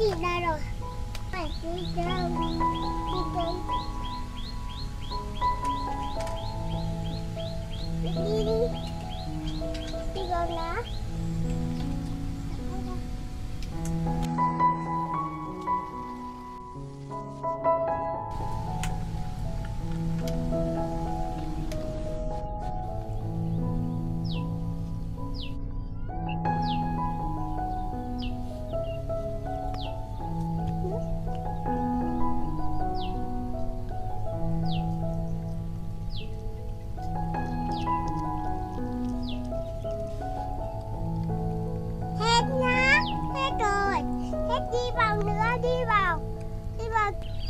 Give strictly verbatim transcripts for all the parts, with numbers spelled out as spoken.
chị đây rồi. Phải đi đâu? Đi đâu? Đi đi. Đi đâu nào? Đi vào nữa, đi vào, đi vào.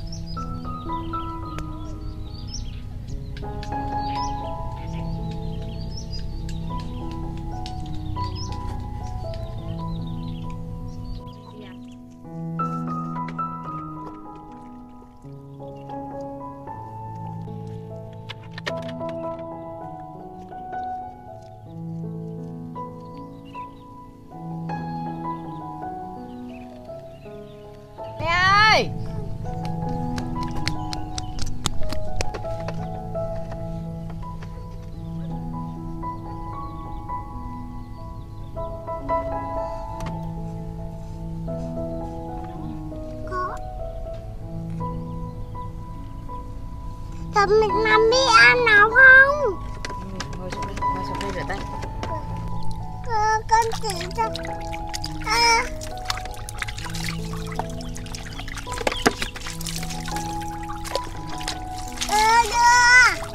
Tập mình làm đi ăn nào không? Ừ, ngồi xuống đi, ngồi xuống đây rửa tay. Ờ, con chỉ cho. À. Ờ, đưa.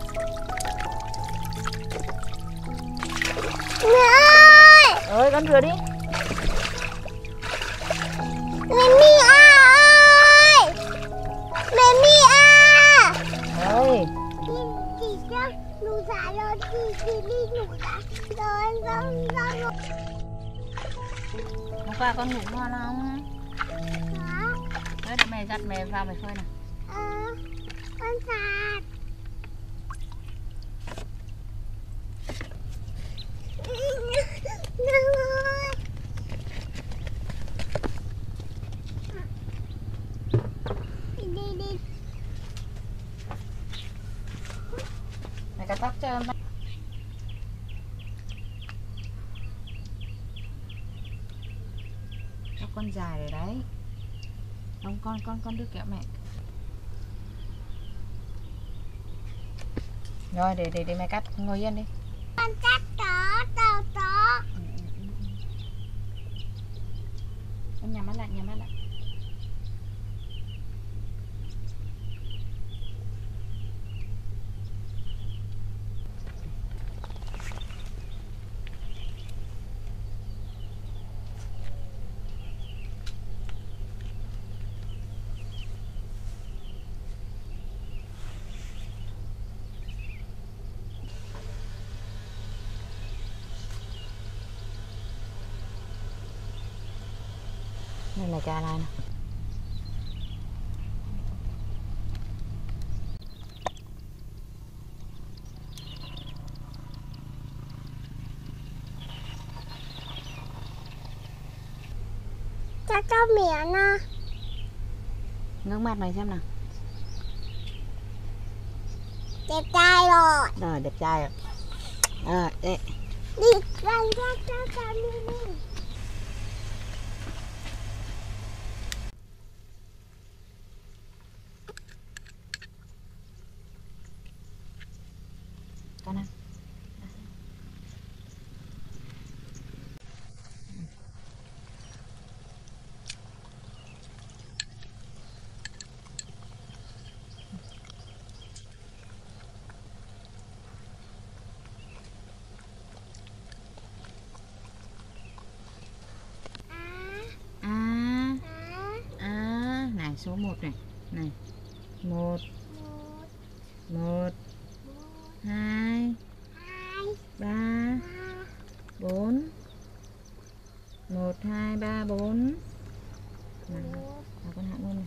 Mẹ ơi! Ơi, con rửa đi. Mẹ Mia ơi! Mẹ Mia! Ơi. Chị cho ngủ dậy rồi, chị chị đi ngủ dậy rồi rồi rồi. Hôm qua con ngủ ngon không? Hả? Đấy, để mẹ dắt mẹ vào mẹ phơi nào. Ờ, con sạch. Đi đi. Mẹ cắt tóc cho em. Tóc con dài rồi đấy. Không, con con con đưa kẹo mẹ. Rồi để để để mẹ cắt, ngồi yên đi. Con cắt chó, tao chó. Ừ, ừ, ừ. Em nhắm mắt lại, nhắm mắt lại. Đây là trà này nè. Cho cho mẹ nè. Ngước mặt này xem nào. Đẹp trai rồi. Rồi, đẹp trai rồi. À, đây. Đi ra ra ra ra đi đi. Con ăn. Số một này, này, một, một, hai, ba, bốn, một, hai, ba, bốn, nào, con hạ luôn này.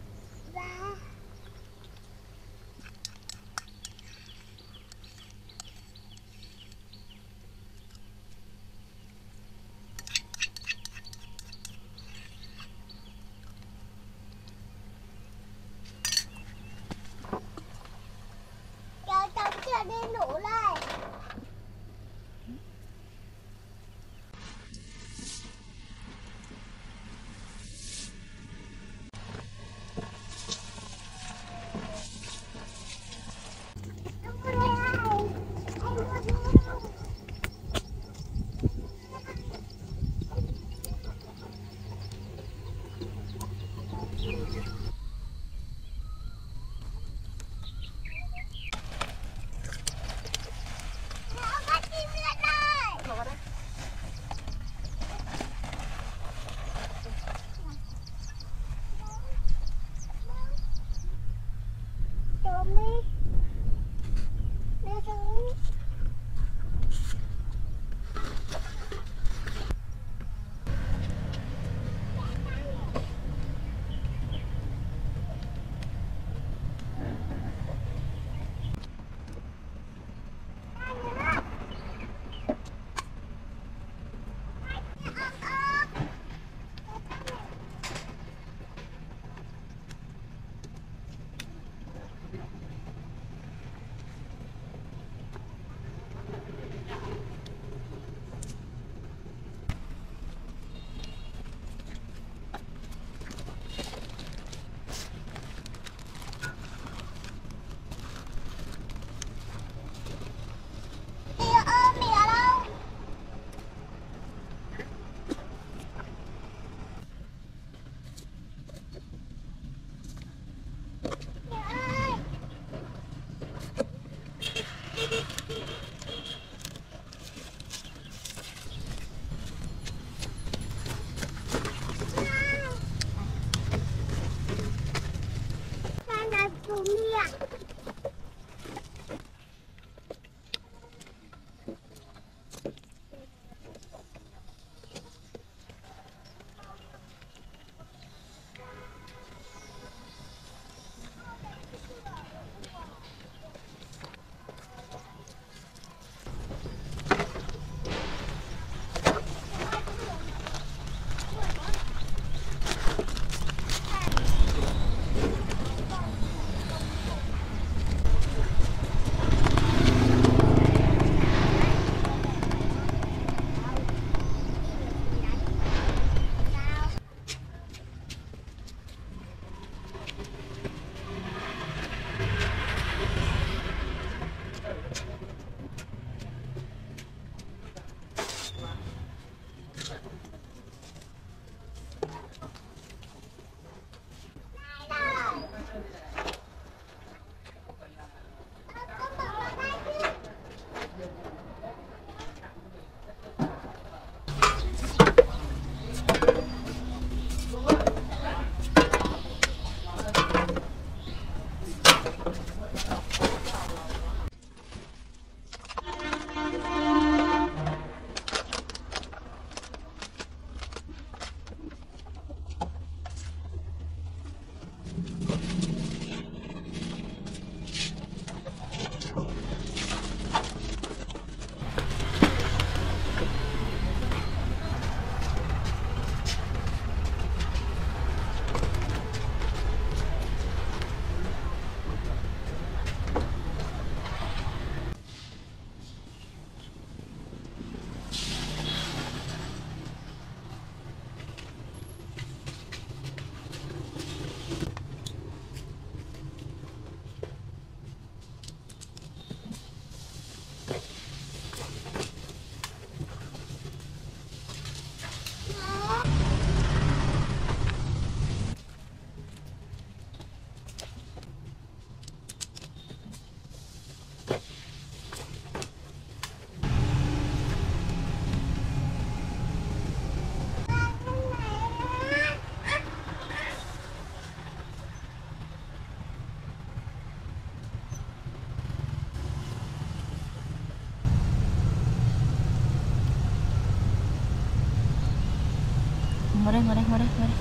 ngồi đây ngồi đây ngồi đây ngồi đây.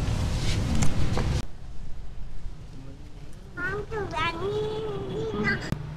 Không thử ăn đi, đi nó.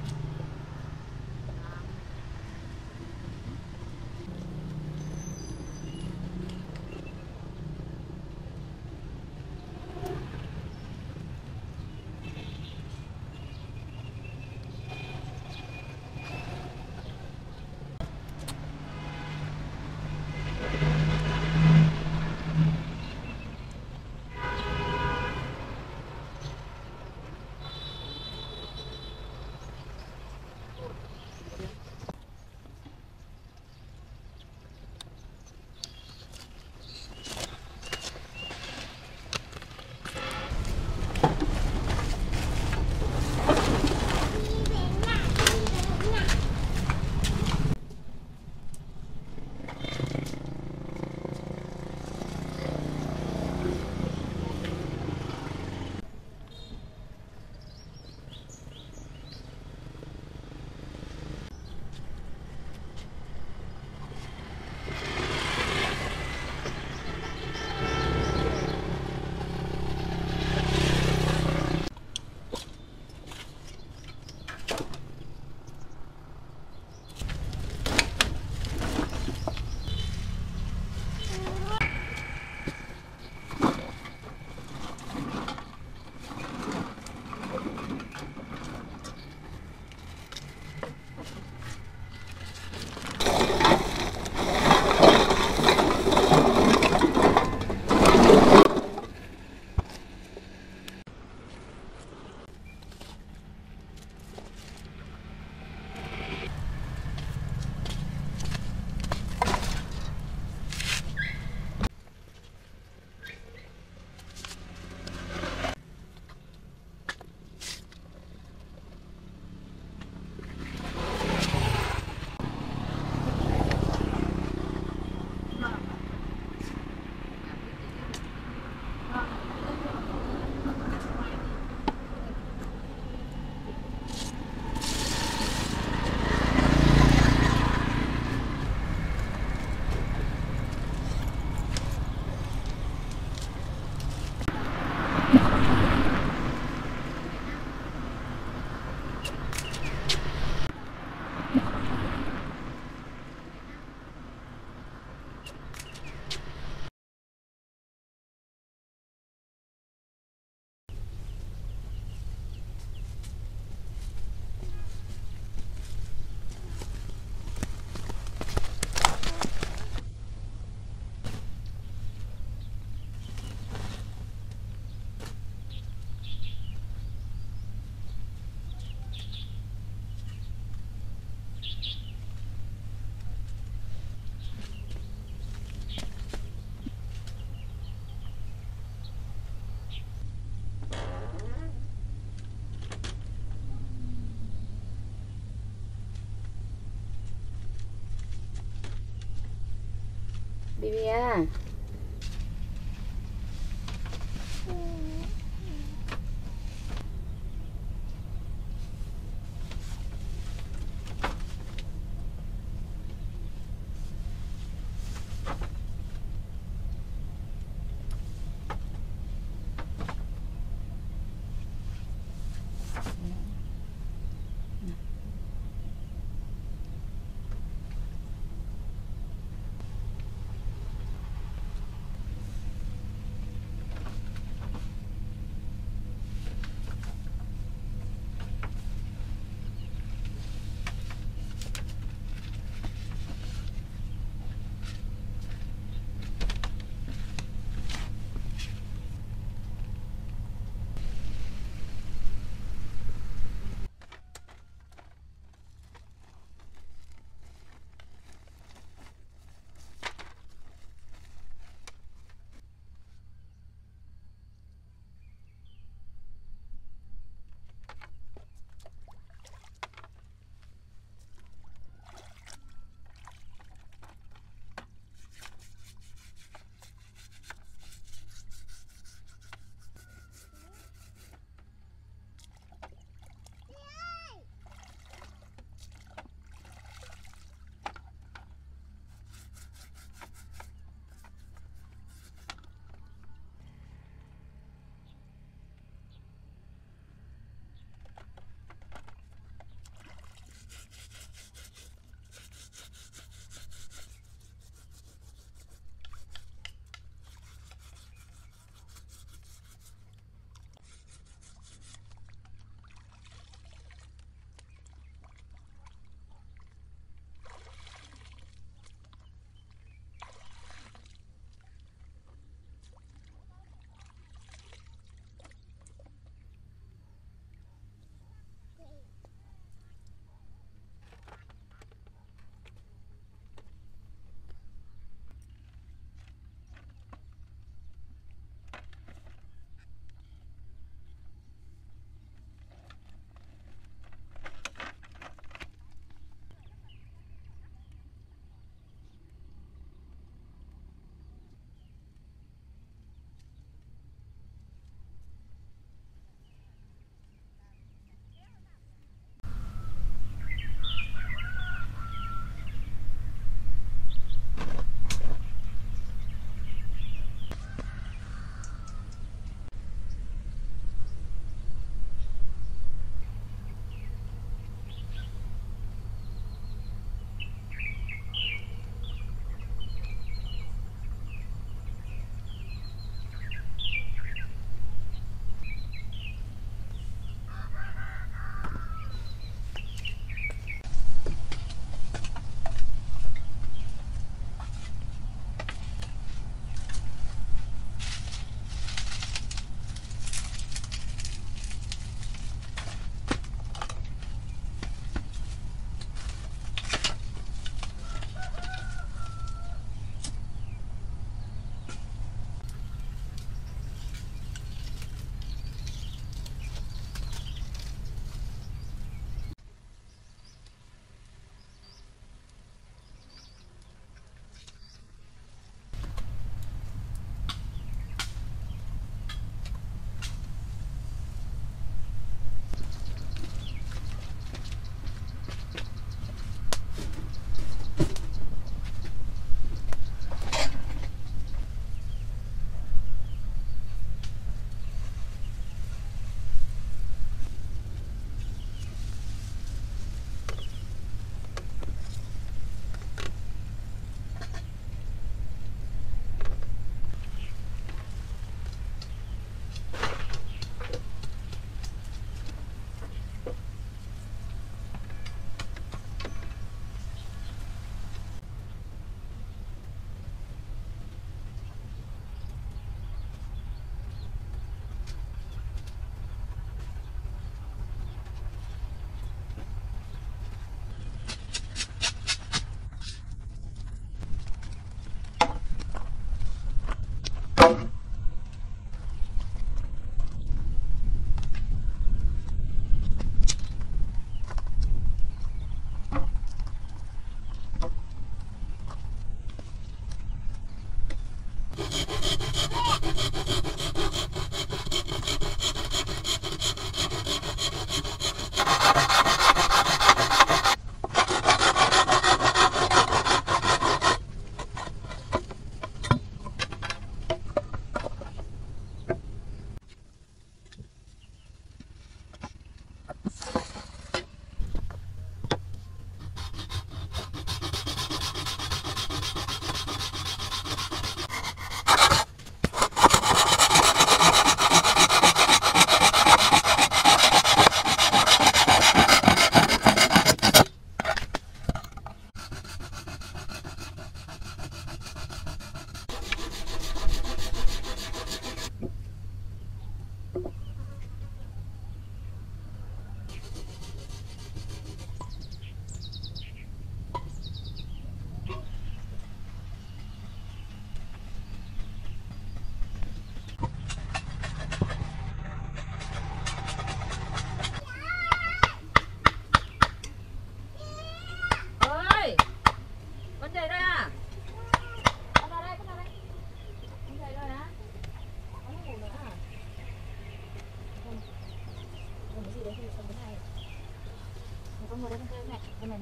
Bibi à.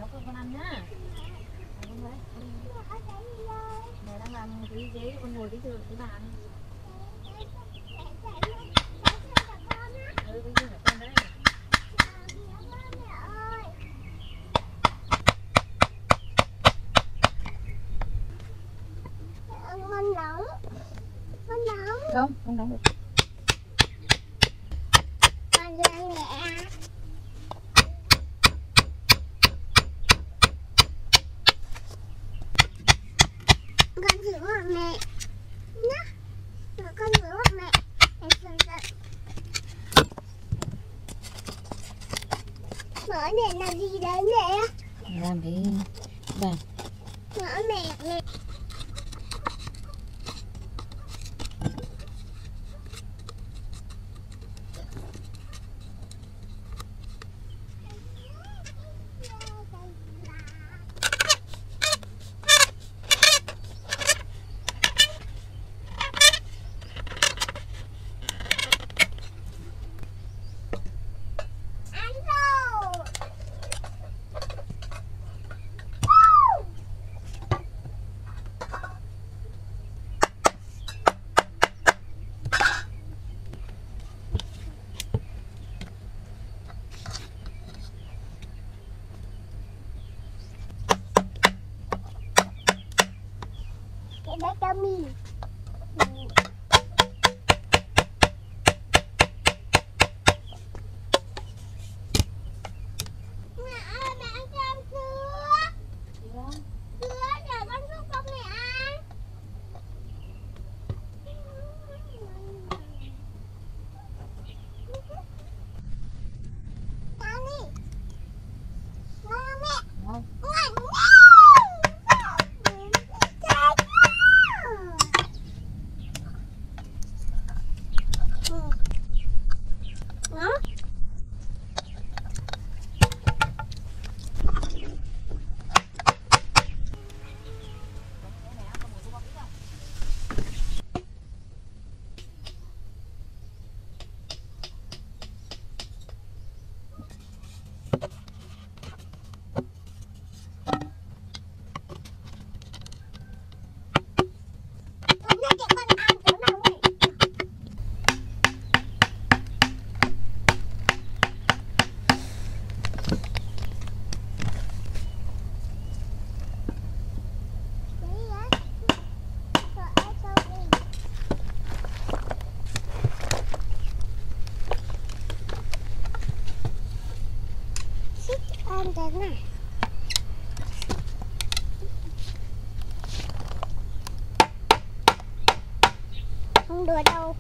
nấu cơm con ăn nhá. Con đấy. Mẹ đang làm cái ghế, con ngồi cái giường cái bàn. Ừ, cái giường của con đấy. Con nóng. Con nóng. Không, không đóng được. Con ra mẹ. Con rửa hộ mẹ nhá. Rồi con rửa hộ mẹ. Để sửa sửa. Mở để làm gì đấy mẹ? Làm cái bàn. Mở mẹ mẹ. Cái đấy cho mình. Mẹ ơi, mẹ cho em sữa. Sữa để con giúp con mẹ ăn. Ăn đi. Ngon mẹ. Ngon. Ngon. Ăn cái này. Không đùa đâu.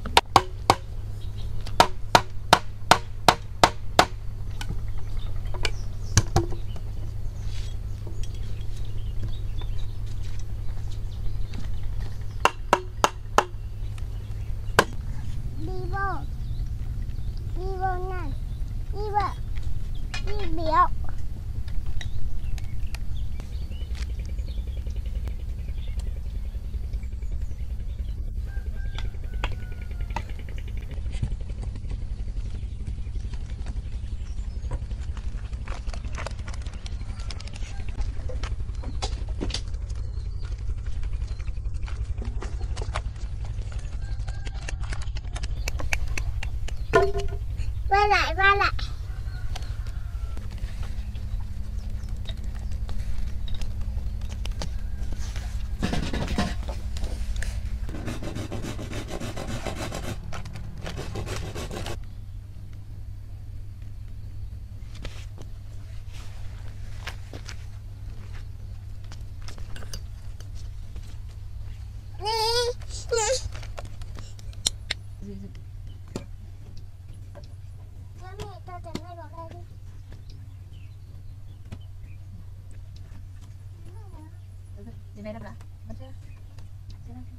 Đi vô. Đi vô này. Đi vào. Đi biểu. Quay lại, quay lại. Đi về đâu đã? Bắt chưa? Chưa đâu.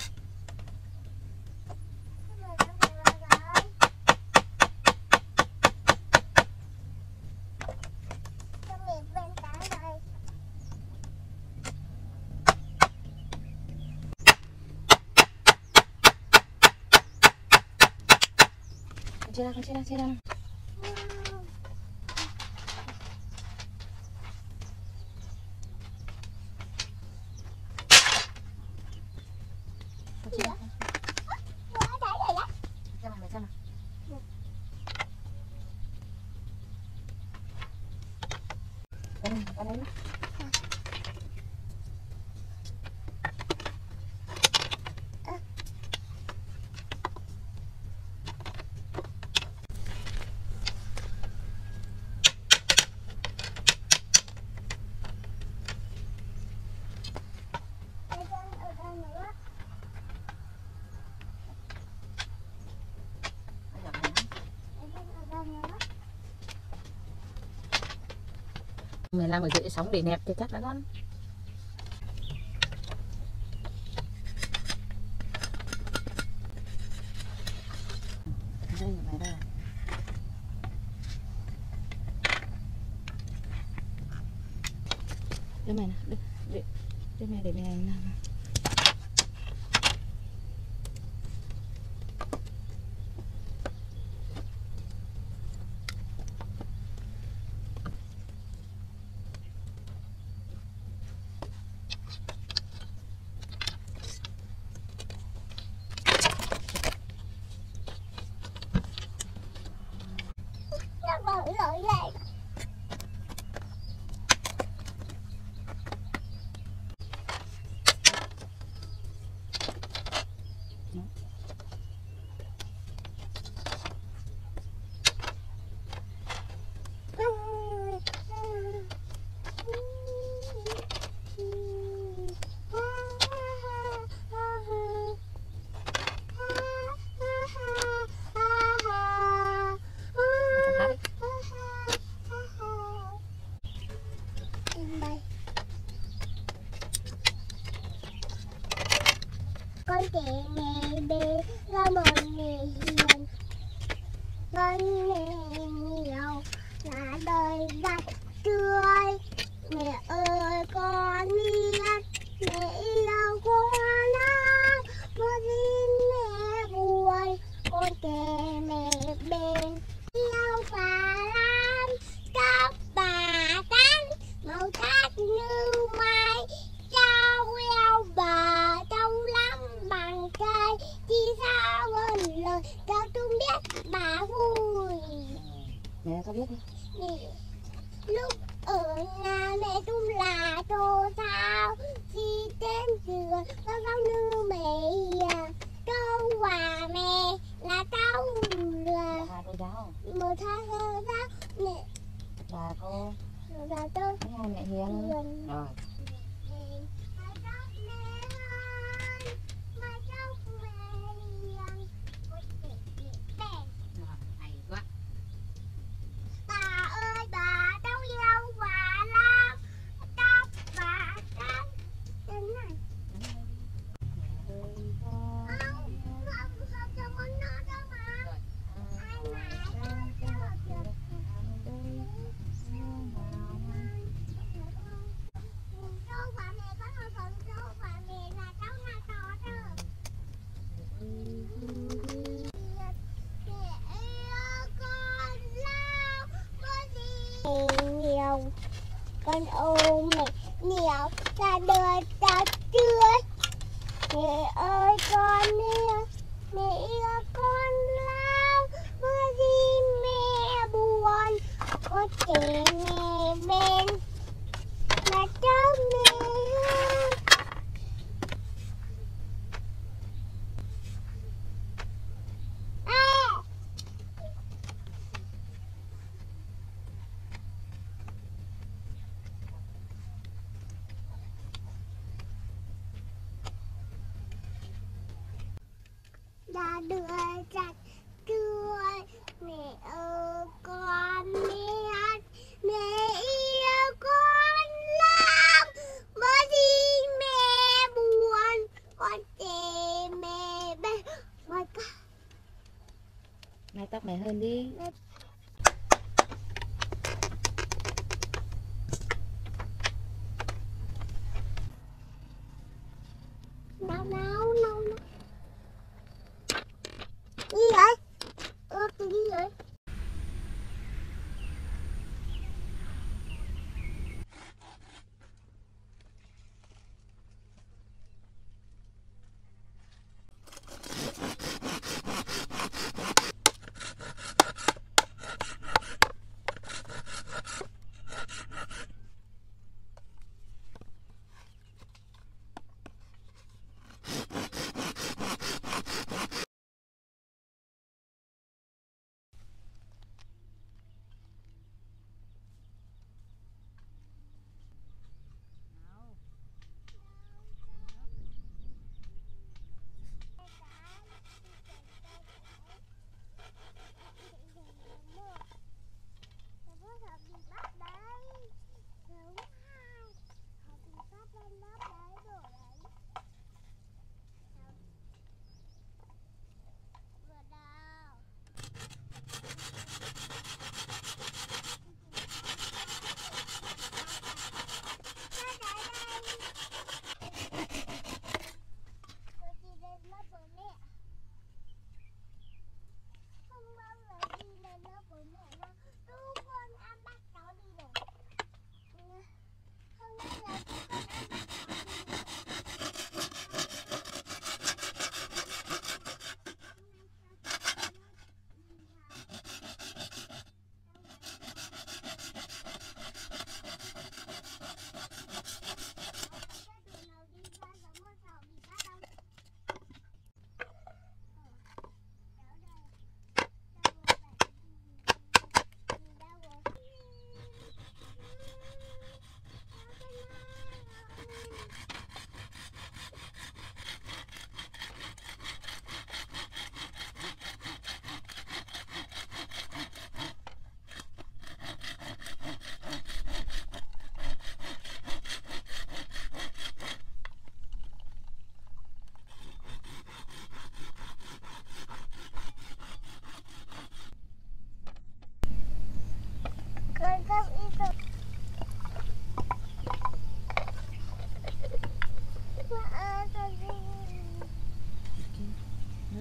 Chưa đâu, chưa đâu, chưa đâu. Mẹ làm ở dưới sóng để nẹp thì chắc đã con. Đây mẹ đây. Đưa mẹ nè, đưa, đưa, đưa mẹ để mẹ làm. Nó bự lội lại. Con trẻ mẹ bê ra một mẹ hiền, con mẹ nhiều là đời gặt tươi. Mẹ ơi con biết mẹ yêu con lắm, một दिन mẹ buồn con trẻ mẹ bên yêu bà lắm. Tóc bà trắng màu sắc như mai, trao eo bà trông lắm bằng cây. Chỉ sao vần lời cho tôi biết bà vui. Mẹ có biết không? Mẹ, lúc ở nhà mẹ tôi là cô sao, khi đến trường có giáo như mẹ hiền. Câu và mẹ là cháu là Hai cô giáo. một hai cô giáo mẹ Là cô. là tôi Thấy hai mẹ hiền. hiền. Rồi. Hay quá. Bà ơi bà cháu yêu bà lắm, tóc bà trắng. Đến này. Không, không, không cho con nó đâu mà. Ai mà không cho được. Đâu bà mẹ có thôi còn đâu bà mẹ là cháu nhà to đó. Nhiều con ôm mẹ nhiều ra đời ta tươi. Mẹ ơi con yêu mẹ yêu con lắm, có gì mẹ buồn có trẻ mẹ bên mà cháu mẹ. Đã đưa chặt tươi. Mẹ ơi con biết mẹ yêu con lắm, bởi vì mẹ buồn con trẻ mẹ bên mà cả. Mày tóc mẹ hơn đi. Nấu nấu nấu nấu. Gì vậy? Ơ cái gì vậy?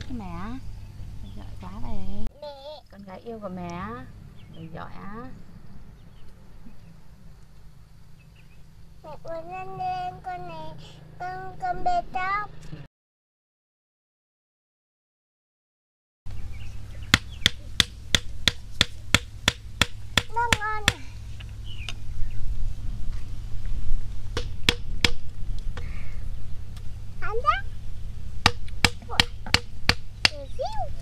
cái mẹ. Giỏi quá về. Mẹ. Con gái yêu của mẹ. Mày giỏi á. Mẹ muốn lên lên con này, con con bê tóc. Nó ngon à. Ăn đó. Để xíu.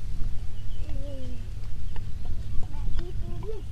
Mẹ đi đi đi.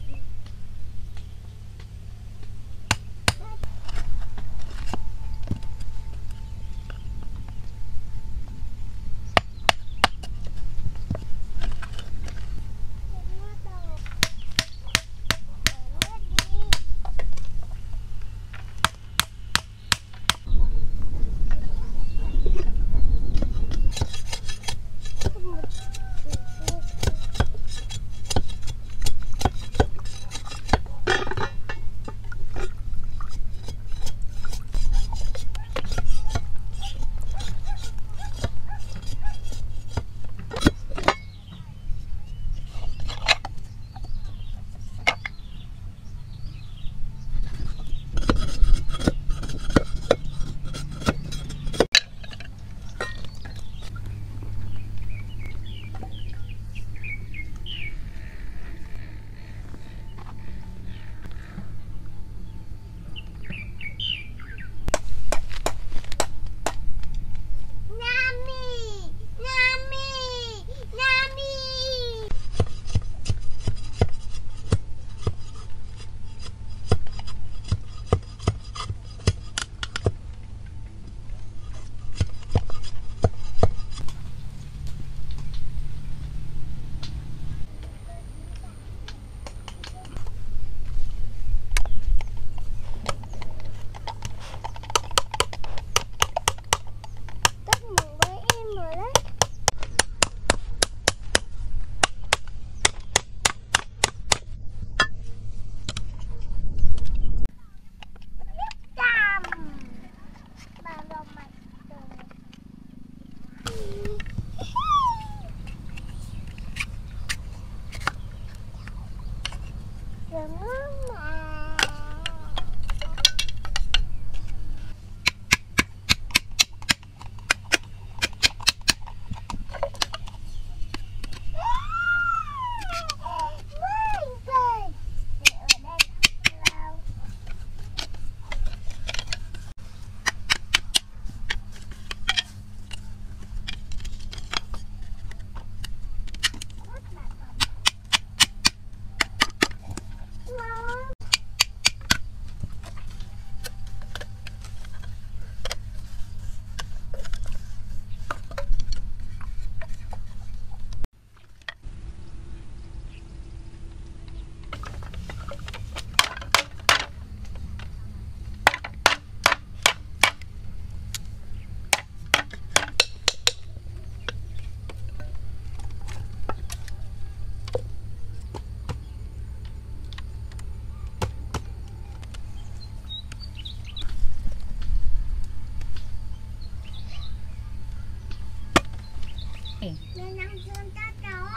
Mẹ nằm giường cho chó.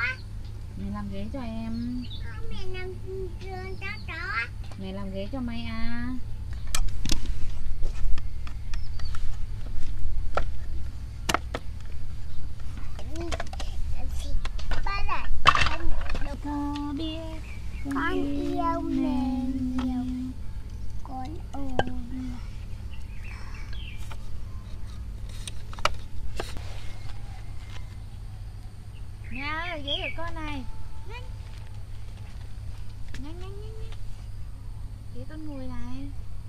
Mẹ làm ghế cho em. Không, mẹ nằm giường cho chó. Mẹ làm ghế cho mày à. Có biết con yêu mẹ nhiều, con ôm nha, ghế của con này. Nhanh nhanh nhanh nhanh, nhanh. Ghế con ngồi này.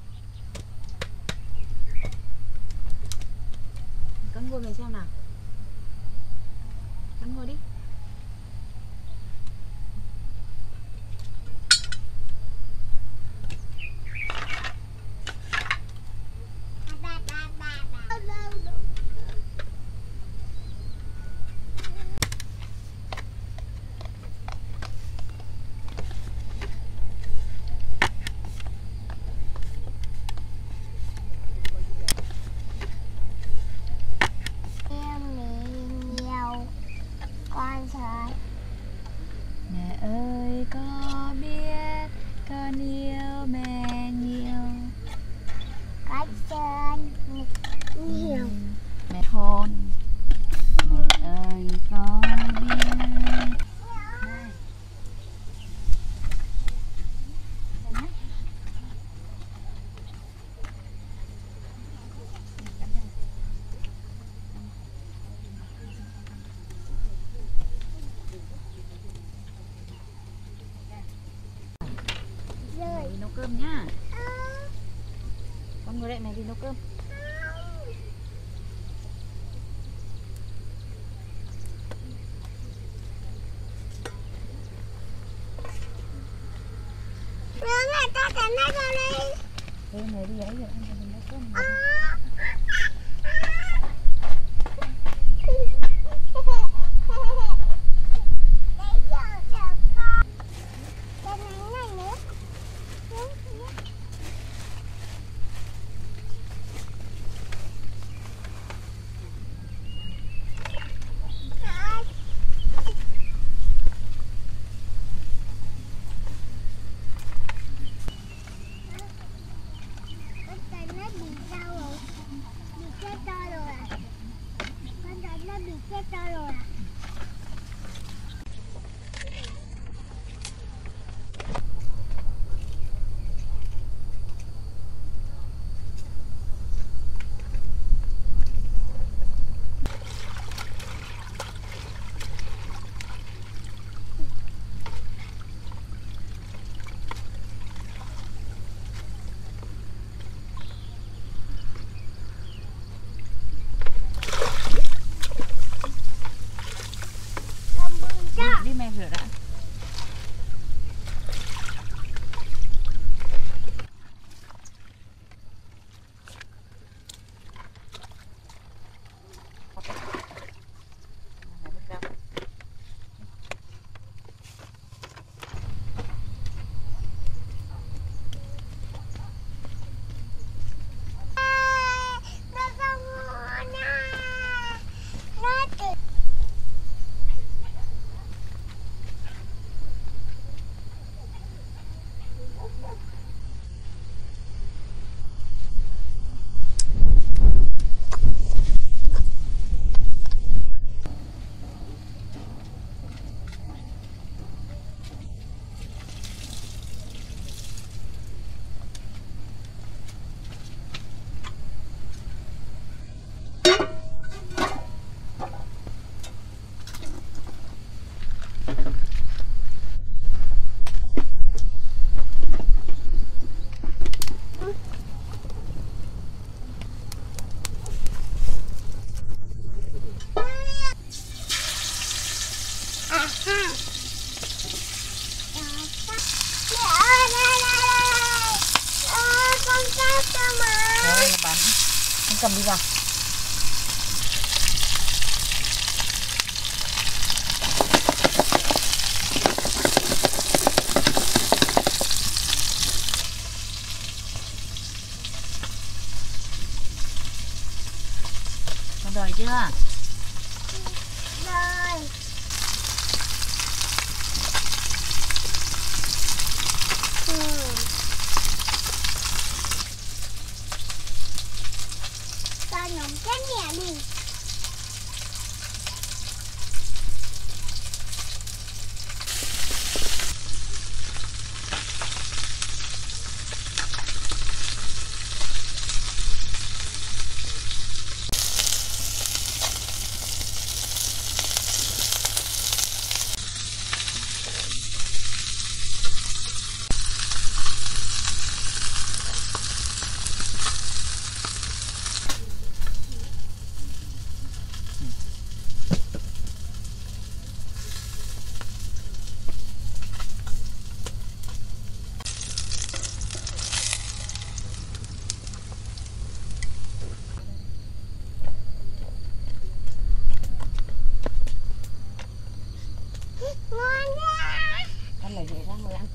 Con ngồi về xem nào. Con ngồi đi. em mẹ nhiều. này đi nấu cơm. Đây này đi ấy rồi ăn cho mình nấu cơm. Đi mẹ rửa đã. Cầm đi vào. Con đợi chưa? Rồi. Ừ. Cho nhóm cái mẹ đi. Ăn lấy về ra ngồi ăn.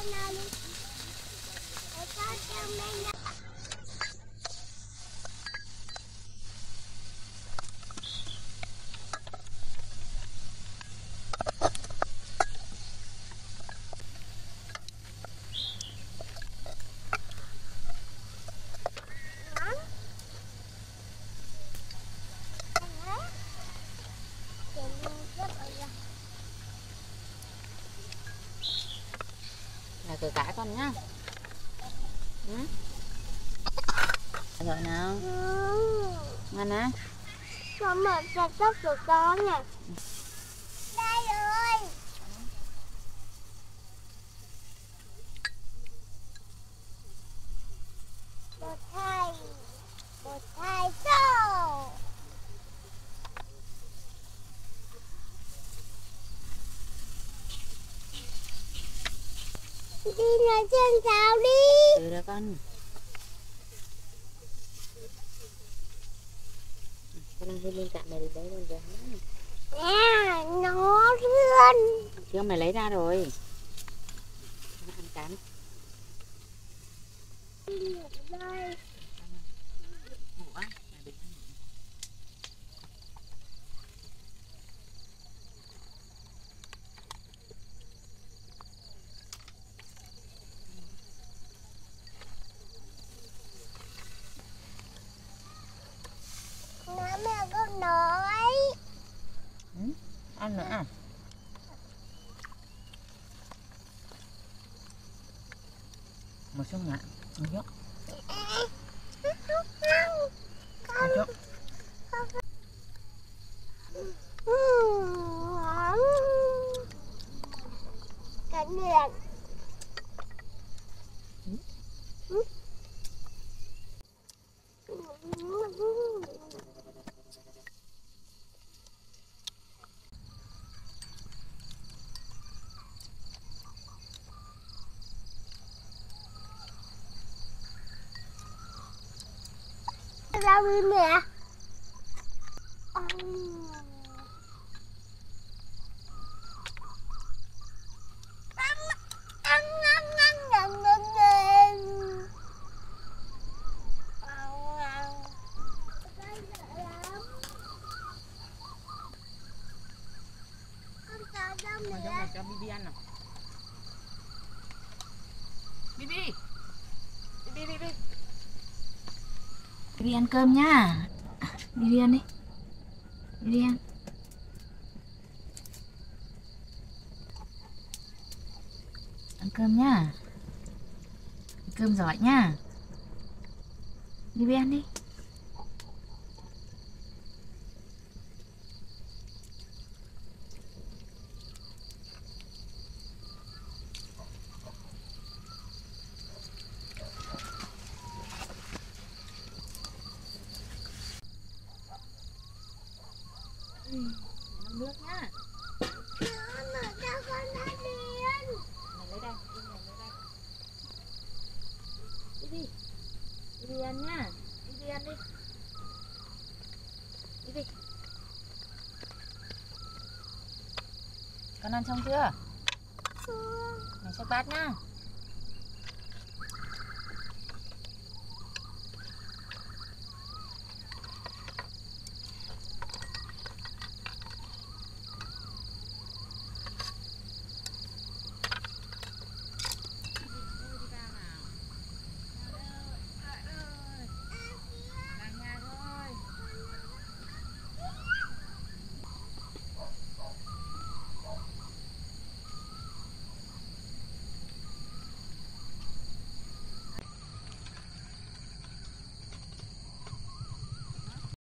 nào đi. Để cho cho mình ra. Là cử cả con nhá. Ừ. Rồi nào. Ừ. Ngon á. Con mở ra tóc của con nè. Đây rồi. Bột thay. Bột thay sâu. Đi nói trên sao đi. Từ đó con. Con đang lên cạn này đấy con rồi. Nè, nó rươn. Chưa mày lấy ra rồi. Nó ăn cắn. Đây. Ngủ á, mày bị ăn ngủ. Nó mẹ con nói. Ừ? Ăn nữa à? Một số ngã, một chút. Một chút. Cái miệng. Ừ. Ra đi mẹ. Mà cho mày cho Bibi ăn nào. Bibi. Bibi Bibi. Bibi ăn cơm nhá. Bibi ăn đi. Bibi ăn. Ăn cơm nhá. Ăn cơm giỏi nhá. Bibi ăn đi. Uống nước nhá. Mày lấy đây, mày lấy đây. Bibi. Bibi ăn nhá. Bibi ăn đi. Bibi. Con ăn xong chưa? Mày xách bát nhá.